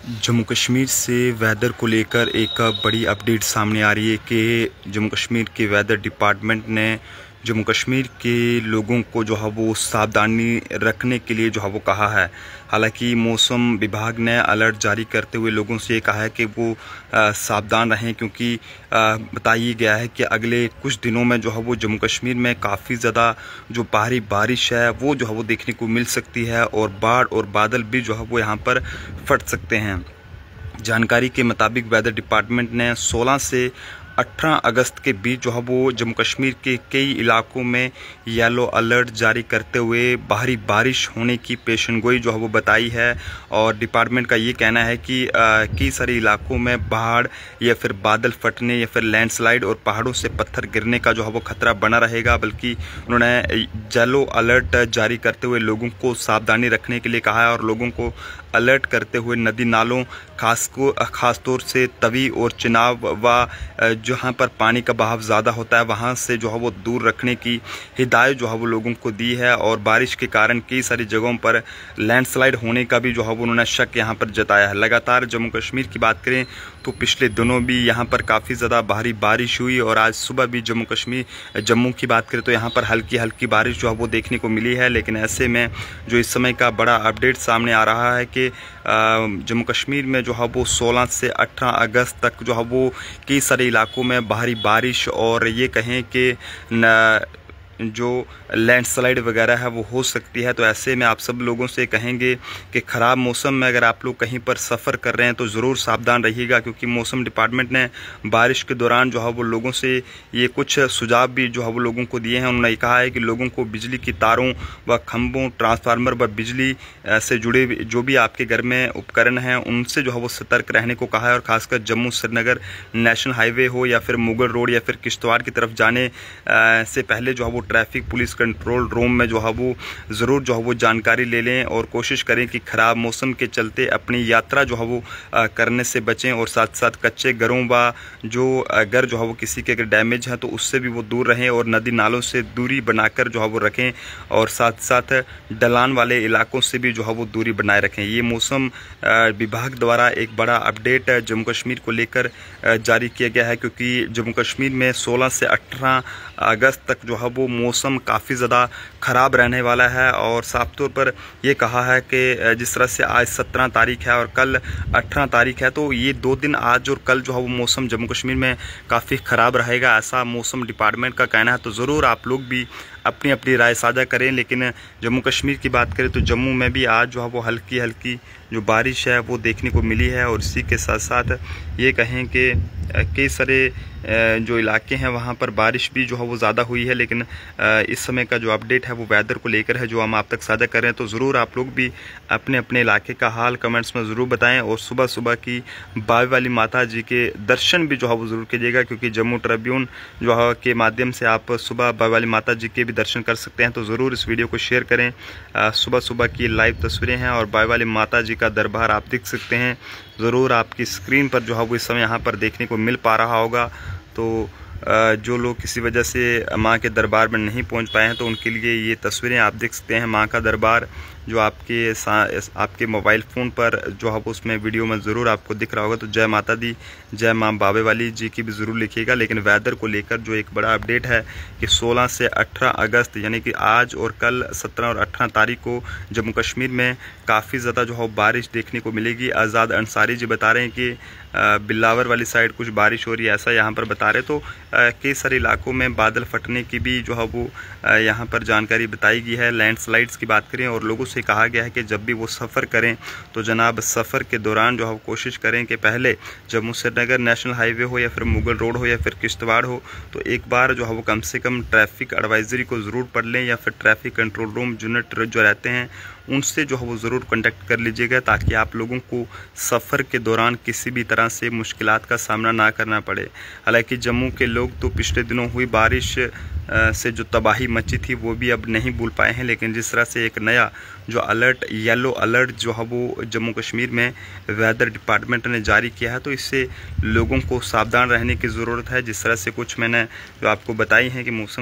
जम्मू कश्मीर से वेदर को लेकर एक बड़ी अपडेट सामने आ रही है कि जम्मू कश्मीर के वेदर डिपार्टमेंट ने जम्मू कश्मीर के लोगों को जो है वो सावधानी रखने के लिए जो है वो कहा है। हालांकि मौसम विभाग ने अलर्ट जारी करते हुए लोगों से कहा है कि वो सावधान रहें, क्योंकि बताया गया है कि अगले कुछ दिनों में जो है वो जम्मू कश्मीर में काफ़ी ज़्यादा जो भारी बारिश है वो जो है वो देखने को मिल सकती है और बाढ़ और बादल भी जो है वो यहाँ पर फट सकते हैं। जानकारी के मुताबिक वेदर डिपार्टमेंट ने 16 से 18 अगस्त के बीच जो है वो जम्मू कश्मीर के कई इलाकों में येलो अलर्ट जारी करते हुए भारी बारिश होने की पेशेनगोई जो है वो बताई है। और डिपार्टमेंट का ये कहना है कि कई सारे इलाकों में बाढ़ या फिर बादल फटने या फिर लैंडस्लाइड और पहाड़ों से पत्थर गिरने का जो है वो खतरा बना रहेगा। बल्कि उन्होंने येलो अलर्ट जारी करते हुए लोगों को सावधानी रखने के लिए कहा है और लोगों को अलर्ट करते हुए नदी नालों खास तौर से तवी और चिनाब व जहाँ पर पानी का बहाव ज़्यादा होता है वहाँ से जो है वो दूर रखने की हिदायत जो है वो लोगों को दी है। और बारिश के कारण कई सारी जगहों पर लैंडस्लाइड होने का भी जो है वो उन्होंने शक यहाँ पर जताया है। लगातार जम्मू कश्मीर की बात करें तो पिछले दिनों भी यहाँ पर काफ़ी ज़्यादा भारी बारिश हुई और आज सुबह भी जम्मू की बात करें तो यहाँ पर हल्की हल्की बारिश जो है वो देखने को मिली है। लेकिन ऐसे में जो इस समय का बड़ा अपडेट सामने आ रहा है कि जम्मू कश्मीर में जो है वो 16 से 18 अगस्त तक जो है वो कई सारे इलाकों में भारी बारिश और ये कहें कि जो लैंडस्लाइड वगैरह है वो हो सकती है। तो ऐसे में आप सब लोगों से कहेंगे कि ख़राब मौसम में अगर आप लोग कहीं पर सफ़र कर रहे हैं तो ज़रूर सावधान रहिएगा, क्योंकि मौसम डिपार्टमेंट ने बारिश के दौरान जो है वो लोगों से ये कुछ सुझाव भी जो है वो लोगों को दिए हैं। उन्होंने कहा है कि लोगों को बिजली की तारों व खंभों, ट्रांसफार्मर व बिजली से जुड़े जो भी आपके घर में उपकरण हैं उनसे जो है वो सतर्क रहने को कहा है। और ख़ासकर जम्मू श्रीनगर नेशनल हाईवे हो या फिर मुगल रोड या फिर किश्तवाड़ की तरफ जाने से पहले जो है वो ट्रैफिक पुलिस कंट्रोल रूम में जो है वो ज़रूर जो है वो जानकारी ले लें और कोशिश करें कि ख़राब मौसम के चलते अपनी यात्रा जो है वो करने से बचें। और साथ साथ कच्चे घरों व जो घर जो है वो किसी के अगर डैमेज है तो उससे भी वो दूर रहें और नदी नालों से दूरी बनाकर जो है वो रखें। और साथ साथ ढलान वाले इलाकों से भी जो है वो दूरी बनाए रखें। ये मौसम विभाग द्वारा एक बड़ा अपडेट जम्मू कश्मीर को लेकर जारी किया गया है, क्योंकि जम्मू कश्मीर में 16 से 18 अगस्त तक जो है वो मौसम काफ़ी ज़्यादा ख़राब रहने वाला है। और साफ तौर पर ये कहा है कि जिस तरह से आज 17 तारीख है और कल 18 तारीख है, तो ये 2 दिन आज और कल जो है वो मौसम जम्मू कश्मीर में काफ़ी ख़राब रहेगा, ऐसा मौसम डिपार्टमेंट का कहना है। तो ज़रूर आप लोग भी अपनी अपनी राय साझा करें। लेकिन जम्मू कश्मीर की बात करें तो जम्मू में भी आज जो है वो हल्की हल्की जो बारिश है वो देखने को मिली है। और इसी के साथ साथ ये कहें कि कई सारे जो इलाके हैं वहाँ पर बारिश भी जो है वो ज़्यादा हुई है। लेकिन इस समय का जो अपडेट है वो वेदर को लेकर है जो हम आप तक साझा कर रहे हैं। तो ज़रूर आप लोग भी अपने अपने इलाके का हाल कमेंट्स में ज़रूर बताएं। और सुबह सुबह की बावे वाली माता जी के दर्शन भी जो है वो ज़रूर कीजिएगा, क्योंकि जम्मू ट्रिब्यून जो है के माध्यम से आप सुबह बावे वाली माता जी के भी दर्शन कर सकते हैं। तो ज़रूर इस वीडियो को शेयर करें। सुबह सुबह की लाइव तस्वीरें हैं और बावे वाली माता जी का दरबार आप देख सकते हैं। ज़रूर आपकी स्क्रीन पर जो है वो इस समय यहाँ पर देखने को मिल पा रहा होगा। तो जो लोग किसी वजह से माँ के दरबार में नहीं पहुँच पाए हैं तो उनके लिए ये तस्वीरें आप देख सकते हैं। माँ का दरबार जो आपके मोबाइल फ़ोन पर जो है उसमें वीडियो में ज़रूर आपको दिख रहा होगा। तो जय माता दी, जय माँ बावे वाली जी की भी ज़रूर लिखिएगा। लेकिन वेदर को लेकर जो एक बड़ा अपडेट है कि 16 से 18 अगस्त यानी कि आज और कल 17 और 18 तारीख को जम्मू कश्मीर में काफ़ी ज़्यादा जो है बारिश देखने को मिलेगी। आज़ाद अंसारी जी बता रहे हैं कि बिलावर वाली साइड कुछ बारिश हो रही है, ऐसा यहाँ पर बता रहे। तो कई सारे इलाकों में बादल फटने की भी जो है वो यहाँ पर जानकारी बताई गई है। लैंडस्लाइड्स की बात करें और लोगों से कहा गया है कि जब भी वो सफ़र करें तो जनाब सफ़र के दौरान जो है कोशिश करें कि पहले जम्मू श्रीनगर नेशनल हाईवे हो या फिर मुगल रोड हो या फिर किश्तवाड़ हो तो एक बार जो है वो कम से कम ट्रैफिक एडवाइजरी को ज़रूर पढ़ लें, या फिर ट्रैफिक कंट्रोल रूम यूनिट जो रहते हैं उनसे जो है वो ज़रूर कांटेक्ट कर लीजिएगा, ताकि आप लोगों को सफ़र के दौरान किसी भी तरह से मुश्किलात का सामना ना करना पड़े। हालांकि जम्मू के लोग तो पिछले दिनों हुई बारिश से जो तबाही मची थी वो भी अब नहीं भूल पाए हैं। लेकिन जिस तरह से एक नया जो अलर्ट, येलो अलर्ट जो है वो जम्मू कश्मीर में वेदर डिपार्टमेंट ने जारी किया है, तो इससे लोगों को सावधान रहने की ज़रूरत है। जिस तरह से कुछ मैंने जो आपको बताई हैं कि मौसम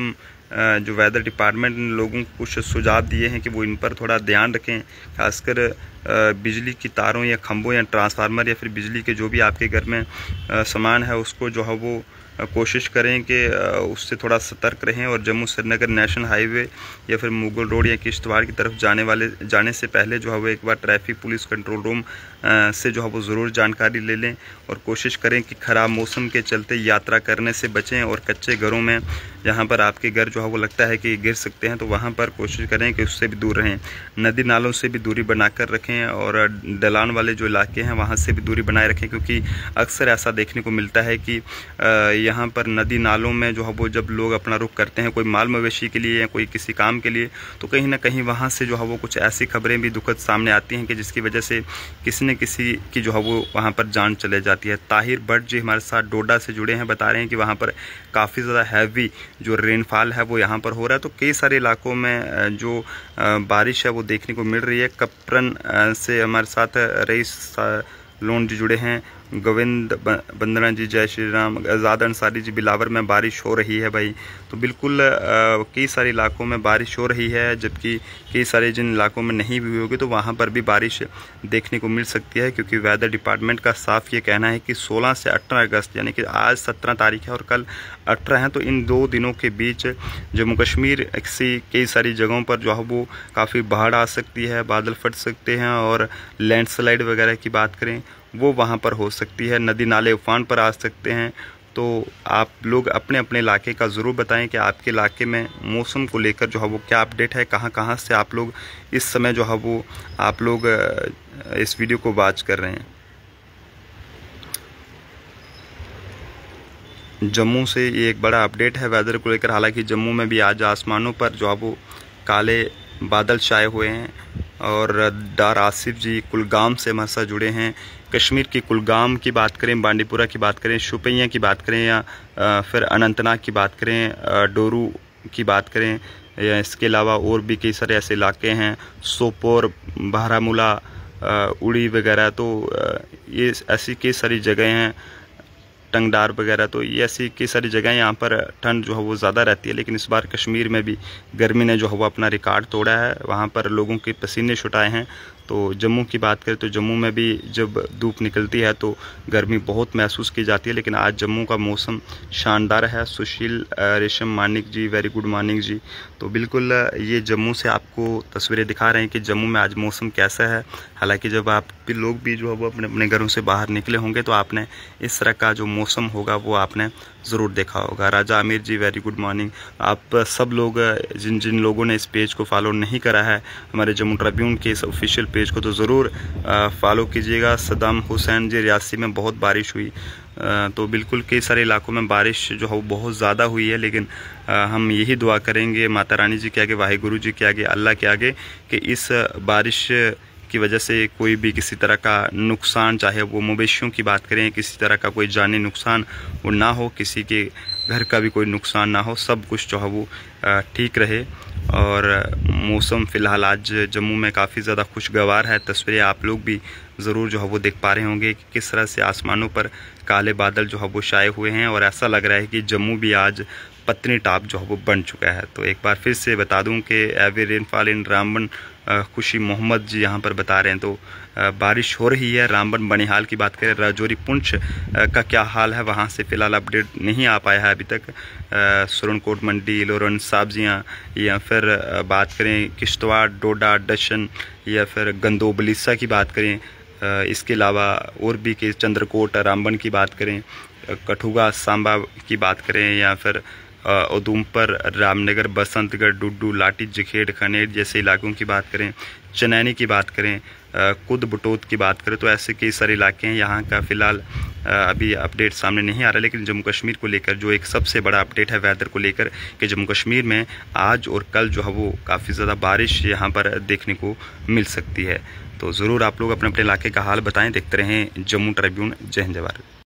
जो वेदर डिपार्टमेंट ने लोगों को कुछ सुझाव दिए हैं कि वो इन पर थोड़ा ध्यान रखें, खासकर बिजली की तारों या खंभों या ट्रांसफार्मर या फिर बिजली के जो भी आपके घर में सामान है उसको जो है वो कोशिश करें कि उससे थोड़ा सतर्क रहें। और जम्मू श्रीनगर नेशनल हाईवे या फिर मुगल रोड या किश्तवाड़ की तरफ जाने से पहले जो है वो एक बार ट्रैफिक पुलिस कंट्रोल रूम से जो है वो ज़रूर जानकारी ले लें और कोशिश करें कि ख़राब मौसम के चलते यात्रा करने से बचें। और कच्चे घरों में जहाँ पर आपके घर जो है वो लगता है कि गिर सकते हैं तो वहाँ पर कोशिश करें कि उससे भी दूर रहें। नदी नालों से भी दूरी बनाकर रखें और ढलान वाले जो इलाके हैं वहाँ से भी दूरी बनाए रखें, क्योंकि अक्सर ऐसा देखने को मिलता है कि यहाँ पर नदी नालों में जो है वो जब लोग अपना रुख करते हैं कोई माल मवेशी के लिए या कोई किसी काम के लिए, तो कहीं ना कहीं वहाँ से जो है वो कुछ ऐसी खबरें भी दुखद सामने आती हैं कि जिसकी वजह से किसी न किसी की जो है वो वहाँ पर जान चले जाती है। ताहिर भट्ट जी हमारे साथ डोडा से जुड़े हैं, बता रहे हैं कि वहाँ पर काफ़ी ज़्यादा हैवी जो रेनफॉल है वो यहाँ पर हो रहा है। तो कई सारे इलाकों में जो बारिश है वो देखने को मिल रही है। कपरन से हमारे साथ रईस लोन जी जुड़े हैं, गोविंद बंदना जी, जय श्री राम, आज़ाद अंसारी जी, बिलावर में बारिश हो रही है भाई। तो बिल्कुल कई सारे इलाकों में बारिश हो रही है, जबकि कई सारे जिन इलाकों में नहीं भी हुई होगी तो वहाँ पर भी बारिश देखने को मिल सकती है, क्योंकि वेदर डिपार्टमेंट का साफ ये कहना है कि 16 से 18 अगस्त यानी कि आज 17 तारीख है और कल 18 है, तो इन 2 दिनों के बीच जम्मू कश्मीर की कई सारी जगहों पर जो है वो काफ़ी बाढ़ आ सकती है, बादल फट सकते हैं और लैंडस्लाइड वगैरह की बात करें वो वहाँ पर हो सकती है, नदी नाले उफान पर आ सकते हैं। तो आप लोग अपने अपने इलाके का ज़रूर बताएं कि आपके इलाके में मौसम को लेकर जो है वो क्या अपडेट है, कहाँ कहाँ से आप लोग इस समय जो है वो आप लोग इस वीडियो को वॉच कर रहे हैं। जम्मू से ये एक बड़ा अपडेट है वेदर को लेकर। हालांकि जम्मू में भी आज आसमानों पर जो है वो काले बादल छाए हुए हैं। और डार आसिफ जी कुलगाम से हमारे साथ जुड़े हैं। कश्मीर की कुलगाम की बात करें, बांडीपुरा की बात करें, शोपियां की बात करें या फिर अनंतनाग की बात करें, डोरू की बात करें, या इसके अलावा और भी कई सारे ऐसे इलाके हैं, सोपोर, बारामूला, उड़ी वगैरह, तो ये ऐसी कई सारी जगह हैं, टंगडार वगैरह, तो ये ऐसी कई सारी जगह यहाँ पर ठंड जो है वो ज़्यादा रहती है। लेकिन इस बार कश्मीर में भी गर्मी ने जो है वो अपना रिकॉर्ड तोड़ा है, वहाँ पर लोगों के पसीने छुटाए हैं। तो जम्मू की बात करें तो जम्मू में भी जब धूप निकलती है तो गर्मी बहुत महसूस की जाती है, लेकिन आज जम्मू का मौसम शानदार है। Sushil Resham Manik ji, very good morning ji. तो बिल्कुल ये जम्मू से आपको तस्वीरें दिखा रहे हैं कि जम्मू में आज मौसम कैसा है। हालांकि जब आप भी लोग भी जो है वो अपने अपने घरों से बाहर निकले होंगे तो आपने इस तरह का जो मौसम होगा वो आपने ज़रूर देखा होगा। Raja Aamir ji, very good morning. आप सब लोग जिन जिन लोगों ने इस पेज को फॉलो नहीं करा है, हमारे जम्मू ट्रिब्यून के इस ऑफिशियल पेज को तो ज़रूर फॉलो कीजिएगा। सदाम हुसैन जी, रियासी में बहुत बारिश हुई। तो बिल्कुल कई सारे इलाकों में बारिश जो है वो बहुत ज़्यादा हुई है, लेकिन हम यही दुआ करेंगे माता रानी जी के आगे, वाहिगुरु जी के आगे, अल्लाह के आगे कि इस बारिश की वजह से कोई भी किसी तरह का नुकसान, चाहे वो मवेशियों की बात करें, किसी तरह का कोई जानी नुकसान वो ना हो, किसी के घर का भी कोई नुकसान ना हो, सब कुछ जो है वो ठीक रहे। और मौसम फ़िलहाल आज जम्मू में काफ़ी ज़्यादा खुशगवार है। तस्वीरें आप लोग भी ज़रूर जो है वो देख पा रहे होंगे कि किस तरह से आसमानों पर काले बादल जो है वो छाए हुए हैं और ऐसा लग रहा है कि जम्मू भी आज पत्नीटॉप जो है वो बन चुका है। तो एक बार फिर से बता दूं कि एवी रेनफॉल इन रामबन, खुशी मोहम्मद जी यहाँ पर बता रहे हैं। तो बारिश हो रही है। रामबन बनिहाल की बात करें, राजौरी पुंछ का क्या हाल है, वहाँ से फ़िलहाल अपडेट नहीं आ पाया है अभी तक। सुरनकोट मंडी, लोरन साब्जियाँ, या फिर बात करें किश्तवाड़, डोडा, डशन, या फिर गंदोबलिसा की बात करें, इसके अलावा और भी कि चंद्रकोट, रामबन की बात करें, कठुआ, सांबा की बात करें, या फिर उधमपुर, रामनगर, बसंतगढ़, डुड्डू, लाठी, जखेड़, खनेर जैसे इलाकों की बात करें, चनैनी की बात करें, कुद बटोत की बात करें, तो ऐसे कई सारे इलाके हैं। यहाँ का फ़िलहाल अभी अपडेट सामने नहीं आ रहा, लेकिन जम्मू कश्मीर को लेकर जो एक सबसे बड़ा अपडेट है वेदर को लेकर कि जम्मू कश्मीर में आज और कल जो है वो काफ़ी ज़्यादा बारिश यहाँ पर देखने को मिल सकती है। तो ज़रूर आप लोग अपने अपने इलाके का हाल बताएं। देखते रहें जम्मू ट्रिब्यून। जय हिंद, जय भारत।